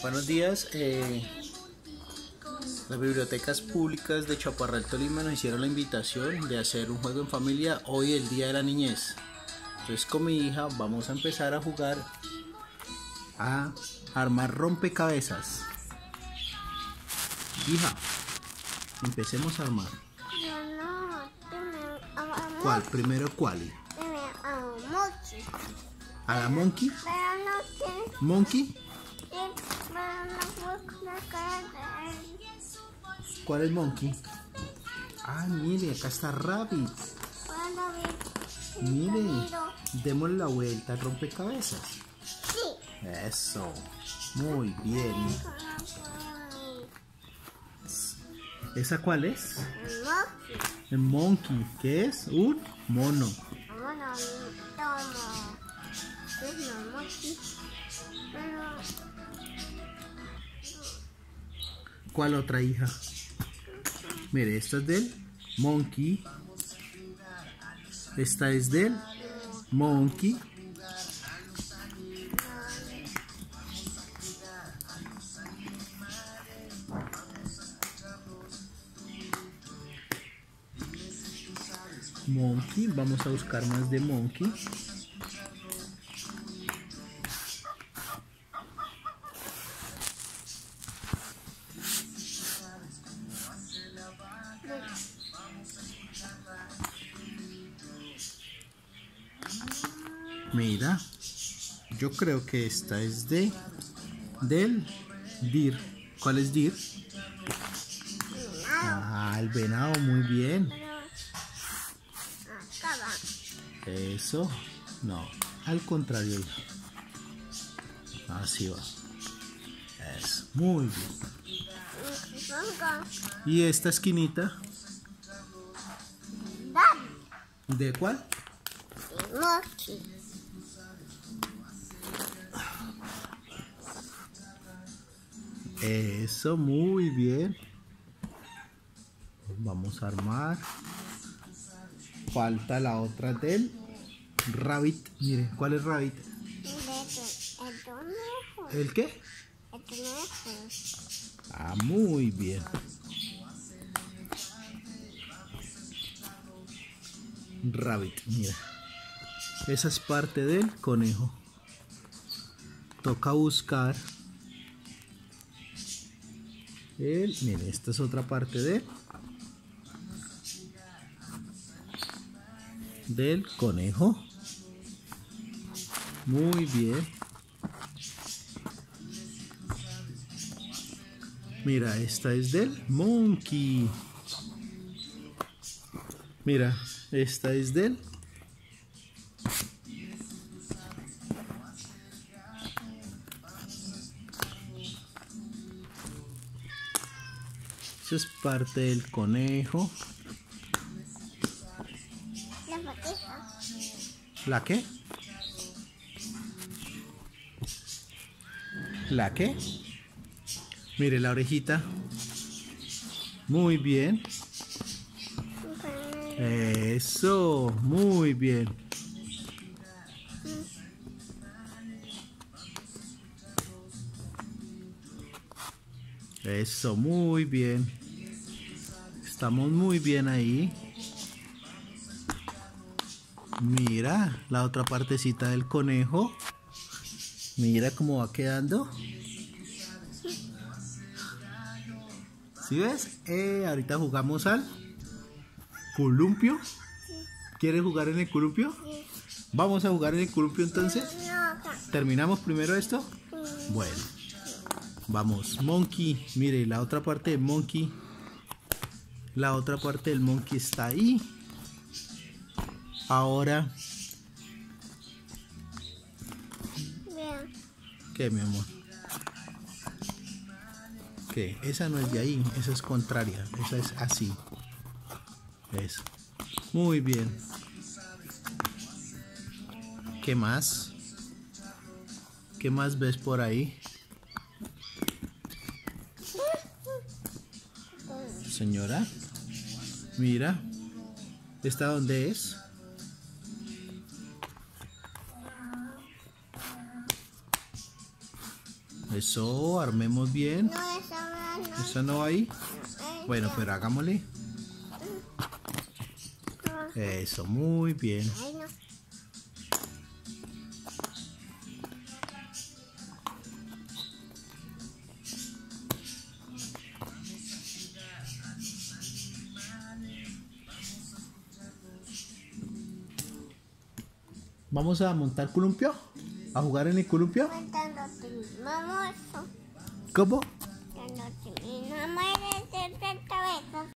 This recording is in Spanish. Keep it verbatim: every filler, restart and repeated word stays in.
Buenos días. Eh, las bibliotecas públicas de Chaparral, Tolima nos hicieron la invitación de hacer un juego en familia hoy, el Día de la Niñez. Entonces con mi hija vamos a empezar a jugar a armar rompecabezas. Hija, empecemos a armar. ¿Cuál? Primero, ¿cuál? ¿A la monkey? ¿Monkey? ¿Cuál es monkey? Ah, mire, acá está rabbit. Mire, démosle la vuelta al rompecabezas. Eso, muy bien. ¿Esa cuál es? El monkey. ¿Qué es? Un mono. ¿Cuál otra, hija? Mire, esta es del monkey. Esta es del monkey. Monkey, vamos a buscar más de monkey. Mira, yo creo que esta es de del deer. ¿Cuál es deer? Ah, el venado, muy bien. Eso, no, al contrario. Así va. Eso, muy bien. ¿Y esta esquinita? ¿De cuál? Monkey. Eso, muy bien. Vamos a armar. Falta la otra del rabbit. Mire, ¿cuál es rabbit? ¿El qué? Ah, muy bien. Rabbit, mira. Esa es parte del conejo. Toca buscar el, mire, esta es otra parte de del conejo. Muy bien. Mira, esta es del monkey. Mira, esta es del esa es parte del conejo. ¿La qué? ¿La qué? Mire la orejita. Muy bien. Eso, muy bien. Eso, muy bien. Estamos muy bien ahí. Mira la otra partecita del conejo. Mira cómo va quedando. ¿Sí ves? Eh, ahorita jugamos al columpio. ¿Quieres jugar en el columpio? Vamos a jugar en el columpio entonces. ¿Terminamos primero esto? Bueno. Vamos, monkey. Mire, la otra parte del monkey. La otra parte del monkey está ahí. Ahora. ¿Qué, mi amor? ¿Qué? Esa no es de ahí, esa es contraria. Esa es así. Eso. Muy bien. ¿Qué más? ¿Qué más ves por ahí? Señora, mira, ¿esta dónde es? Eso, armemos bien. No, esa no. ¿Eso no va ahí? No, Bueno, esa. pero hagámosle. No. Eso, muy bien. Ay, no. ¿Vamos a montar columpio? ¿A jugar en el columpio? Contándote mi mamá eso. ¿Cómo? Contándote mi mamá eres de cabeza.